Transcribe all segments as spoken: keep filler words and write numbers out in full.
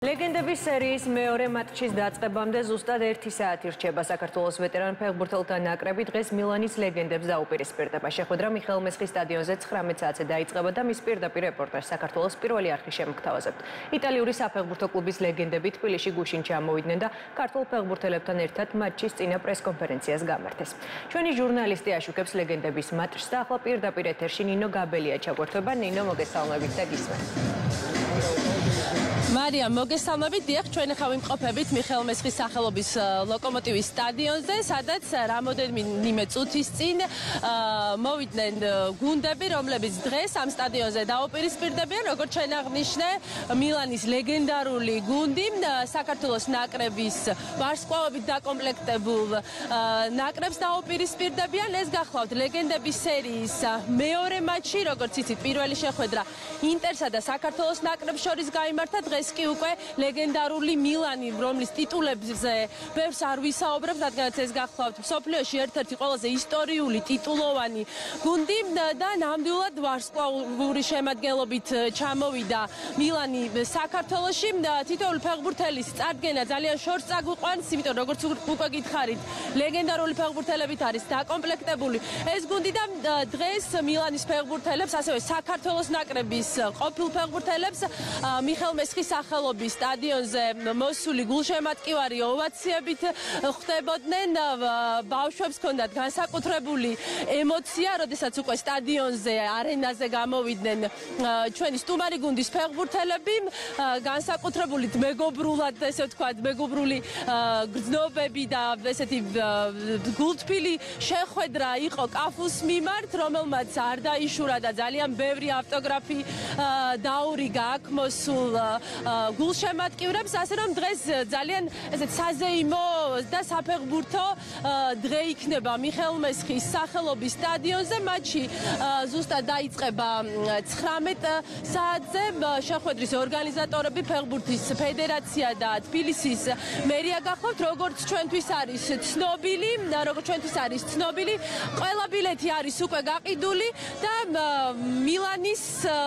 ლეგენდების სერიის მეორე მატჩის დაწყებამდე ზუსტად ერთი საათი რჩება. საქართველოს ვეტერან ფეხბურთელთა ნაკრები დღეს მილანის ლეგენდებს დაუპირისპირდება. შეხვედრა მიხეილ მესხის სტადიონზე ცხრამეტ საათზე დაიწყება და მის პირდაპირ რეპორტაჟს საქართველოს პირველი არხი შემოგთავაზებთ. იტალიური საფეხბურთო კლუბის ლეგენდები თბილისში გუშინ ჩამოვიდნენ და ქართულ ფეხბურთელებთან ერთად მატჩის წინა პრესკონფერენციას გამართეს. ჩვენი ჟურნალისტი აშუქებს ლეგენდების მატჩს და ახლა პირდაპირ ეთერში ნინო გაბელია ჩაგვერთვება. ნინო, მოგესალმებით და გისმენთ. მარია, მოგესალმებით. დიახ, ჩვენ ახლა ვიმყოფებით მიხეილ მესხის სახელობის ლოკომოტივის სტადიონზე, სადაც რამოდენიმე წუთის წინ მოვიდნენ გუნდები, რომლებიც დღეს ამ სტადიონზე დაუპირისპირდებიან, როგორც ჩვენ აღნიშნე, მილანის ლეგენდარული გუნდი, საქართველოს ნაკრების ვარსკვლავებით დაკომპლექტებულ ნაკრებს დაუპირისპირდებიან. ეს გახლავთ ლეგენდების სერიის მეორე მატჩი, როგორც იცით, პირველი შეხვედრა ინტერსა და საქართველოს ნაკრებს შორის გაიმართა. დღეს კი უკვე ლეგენდარული მილანი, რომლის ტიტულებზე ბევრს არ ვისაუბრებ, რადგანაც ეს გახლავთ მსოფლიოში ერთ-ერთი ყველაზე ისტორიული ტიტულოვანი გუნდი და ნამდვილად ვარსკვლავური შემადგენლობით ჩამოვიდა მილანი საქართველოში. თითოეული ფეხბურთელის წარდგენა ძალიან შორს წაგვიყვანს, იმიტომ როგორც უკვე გითხარით, ლეგენდარული ფეხბურთელებით არის დაკომპლექტებული ეს გუნდი და დღეს მილანის ფეხბურთელებს, ასევე საქართველოს ნაკრების ყოფილ ფეხბურთელებს მიხეილ მესხის სახელობის სტადიონზე მოსული გულშემატკივარი ოვაციებით ხვდებოდნენ. ბავშვებს ჰქონდათ განსაკუთრებული ემოცია, როდესაც უკვე სტადიონზე, არენაზე გამოვიდნენ ჩვენი სტუმარი გუნდის ფეხბურთელები, განსაკუთრებული მეგობრულად, ესე ვთქვათ, მეგობრული გრძნობები და ესეთი გულთბილი შეხვედრა იყო კაფუს მიმართ, რომელმაც არ დაიშურა და ძალიან ბევრი ავტოგრაფი დაურიგა აქ მოსულ გულშემატკივრებს, ასე რომ დღეს ძალიან ესეთ საზეიმო და საფეხბურთო დღე იქნება მიხეილ მესხის სახელობის სტადიონზე. მატჩი ზუსტად დაიწყება ცხრამეტ საათზე. შეხვედრის ორგანიზატორები ფეხბურთის ფედერაცია და თბილისის მერია გახლავთ. როგორც ჩვენთვის არის ცნობილი, როგორც ჩვენთვის არის ცნობილი, ყველა ბილეთი არის უკვე გაყიდული და მილანის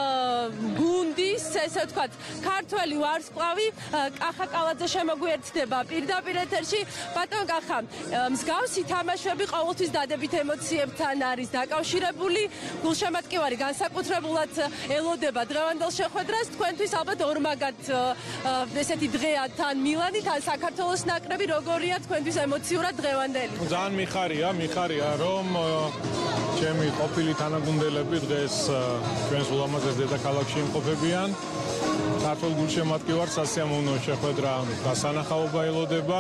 გუნდის, ესე ვთქვათ, ქართველი ვარსკვლავი კახა კალაძე შემოგვიერთდება პირდაპირ ეთერში. ბატონ კახა, მსგავსი თამაშები ყოველთვის დადებით ემოციებთან არის დაკავშირებული. გულშემატკივარი განსაკუთრებულად ელოდება დღევანდელ შეხვედრას. თქვენთვის ალბათ ორმაგად ესეთი დღეა თან მილანი, თან საქართველოს ნაკრები. როგორია თქვენთვის ემოციურად დღევანდელი? ძალიან მიხარია, მიხარია, რომ ჩემი ყოფილი თანაგუნდელები დღეს ჩვენს ულამაზეს დედაქალაქში იმყოფებიან. ქართულ გულშემატკივარს სასიამოვნო შეხვედრა დასანახაობა ელოდება.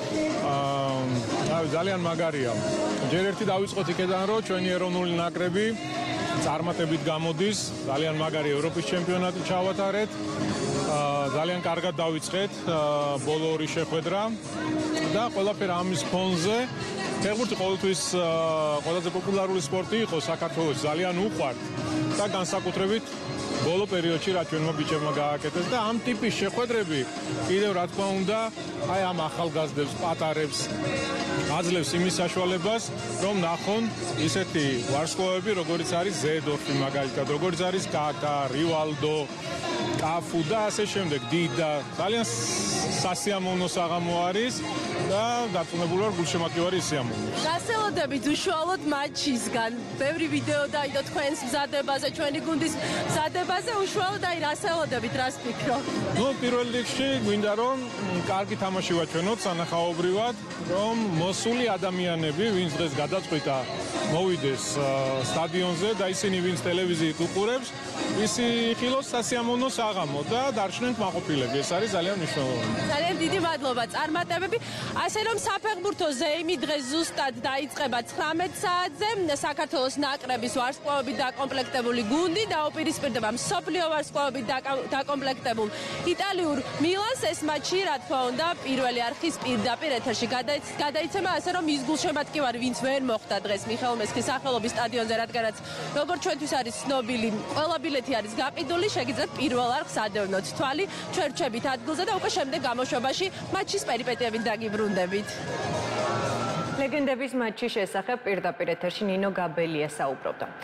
აა ძალიან მაგარია. ჯერ ერთი დავიწყოთ იქედან, რომ ჩვენი ეროვნული ნაკრები წარმატებით გამოდის, ძალიან მაგარი ევროპის ჩემპიონატი ჩავატარეთ. აა ძალიან კარგად დავიწყეთ ბოლო ორი შეხვედრა და ყველაფერი ამის ფონზე ფეხბურთი ყოველთვის ყველაზე პოპულარული სპორტი იყო საქართველოში, ძალიან უყვართ და განსაკუთრებით ბოლო პერიოდში რა ჩვენმა ბიჭებმა გააკეთეს და ამ ტიპის შეხვედრები კიდევ რა თქმა უნდა აი ამ ახალგაზრდებს, პატარებს აძლევს იმის საშუალებას, რომ ნახონ ისეთი ვარსკვლავები, როგორიც არის ზედორფი მაგალითად, როგორიც არის კაკა, რივალდო, კაფუ და ასე შემდეგ. დიდა ძალიან სასიამოვნო საღამო არის და დარწმუნებული ვარ გულშემატკივარი ისიამოვნებს. გასელოდებით უშუალოდ მატჩისგან. ბევრი ვიდეო დაიდო თქვენს მზადებაზე, ჩვენი გუნდის მზადებაზე, უშუალოდ აი რასელოდებით, რას ფიქრობ? ნუ პირველ რიგში გვინდა რომ კარგი თამაში ვაჩვენოთ სანახაობრივად, რომ მოსული ადამიანები, ვინც დღეს გადაწყვიტა მოვიდეს სტადიონზე და ისინი ვინც ტელევიზიით უყურებს, ისი ხილოს სასიამოვნო საღამო და დარჩნენ კმაყოფილები. ეს არის ძალიან მნიშვნელოვანი. ძალიან დიდი მადლობა. წარმატებები. ასე რომ საფეხბურთო ზეიმი დღეს ზუსტად დაიწყება ცხრამეტ საათზე. საქართველოს ნაკრების ვარსკვლავებით დაკომპლექტებული გუნდი დაუპირისპირდება მსოფლიო ვარსკვლავებით დაკომპლექტებულ იტალიურ მილანს. ეს მატჩი, რა თქმა უნდა, პირველი არხის პირდაპირ ეთერში გადაიცემა, ასე რომ ის გულშემატკივარი, ვინც ვერ მოხვდა დღეს მიხეილ მესხის სახელობის სტადიონზე, რადგანაც როგორც ჩვენთვის არის ცნობილი, ყველა ბილეთი არის გაყიდული, შეგიძლიათ პირველ არხს ადევნოთ თვალი. ჩვენ რჩებით ადგილზე და უკვე შემდეგ გამოშვებაში მატჩის პერიპეტიებით დაგიბრუნდებით. ლეგენდების მატჩის შესახებ პირდაპირ ეთერში ნინო გაბელია საუბრობდა.